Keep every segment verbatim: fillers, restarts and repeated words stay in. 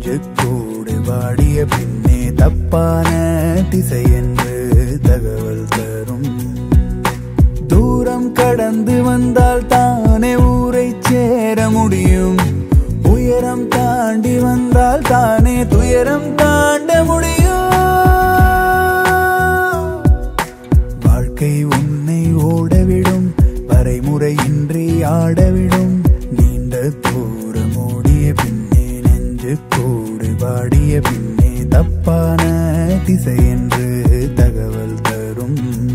நெஞ்சு கூடு வாடிய பின்னே தப்பான திசை என்று தகவல் தரும். தூரம் கடந்து வந்தால் தானே ஊரை சேர முடியும். உயரம் தாண்டி வந்தால் தானே துயரம் தாண்ட முடியும். வாழ்க்கை உன்னை ஓடவிடும், வரைமுறையின்றி ஆடவிடும். நீண்ட தூரம் ஓடிய பின்னே நெஞ்சு கூடு வாடிய பின்னே தப்பான திசை என்று தகவல் தரும்.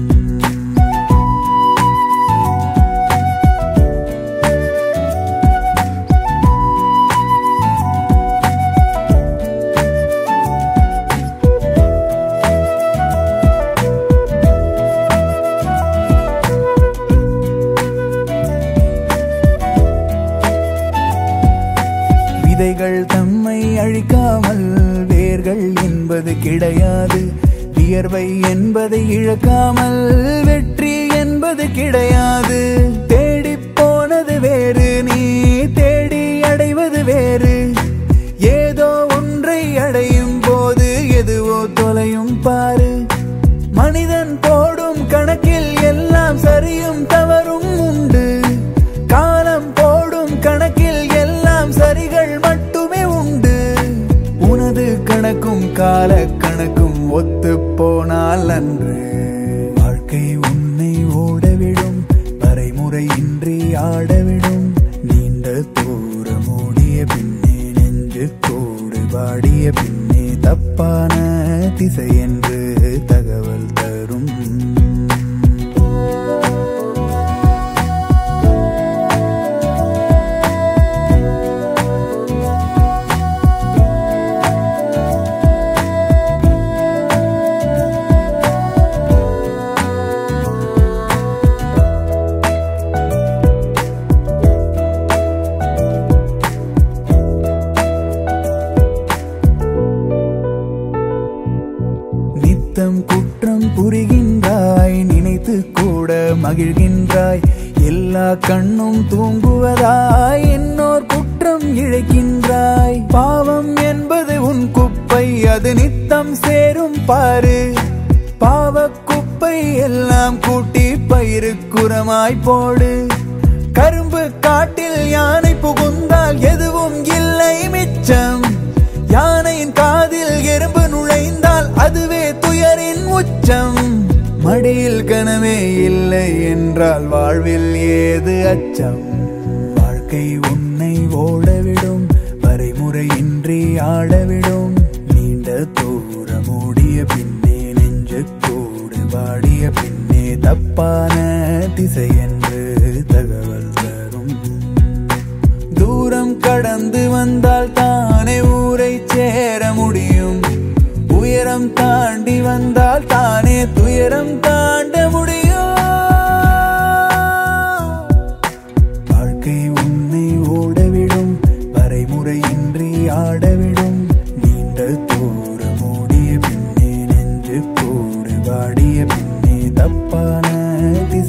விதைகள் தம்மை அழிக்காமல் வேர்கள் என்பது கிடையாது. வியர்வை என்பதை இழக்காமல் வெற்றி என்பது கிடையாது. தேடி போனது வேறு, நீ தேடி அடைவது வேறு. ஏதோ ஒன்றை அடையும் போது எதுவோ தொலையும் பாரு. மனிதன் போடும் கணக்கில் எல்லாம் சரியும் தவறும் உண்டு. காலம் போடும் கணக்கில் எல்லாம் சரிகள் மட்டுமே உண்டு. உனது கணக்கும் கால கணக்கும் ஒத்து போனால் அன்று வாழ்க்கை உன்னை ஓடவிடும், வரைமுறையின்றி ஆடவிடும். நீண்ட தூரம் ஓடிய பின்னே நெஞ்சு கூடு வாடிய பின்னே தப்பான திசை என்று தகவல் தரும். நித்தம் குற்றம் புரிகின்றாய், நினைத்து கூட மகிழ்கின்றாய். எல்லா கண்ணும் தூங்குவதாய் இன்னோர் குற்றம் இழைக்கின்றாய். பாவம் என்பது உன் குப்பை, அது நித்தம் சேரும் பாரு. பாவ குப்பை எல்லாம் கூட்டி பயிருக்குரமாய் போடு. கரும்பு காட்டில் யானை புகுந்தால் எதுவும் இல்லை மிச்சம். யானையின் காதில் எறும்பு நுழைந்தால் அதுவே துயரின் உச்சம். மடியில் கனவே இல்லை என்றால் வாழ்வில் ஏது அச்சம். வாழ்க்கை உன்னை ஓடவிடும், வரைமுறையின்றி ஆடவிடும். நீண்ட தூரம் ஓடிய பின்னே நெஞ்சு கூடு வாடிய பின்னே தப்பான திசை என்று தகவல் தரும். தூரம் கடந்து வந்தால் தானே ஊரை சேர முடியும். உயரம் தாண்டி வந்தால் தானே துயரம் தாண்ட முடியும். வாழ்க்கை உன்னை ஓடவிடும், வரைமுறையின்றி ஆடவிடும். நீண்ட தூரம் ஓடிய பின்னே நெஞ்சு கூடு வாடிய பின்னே தப்பான திசை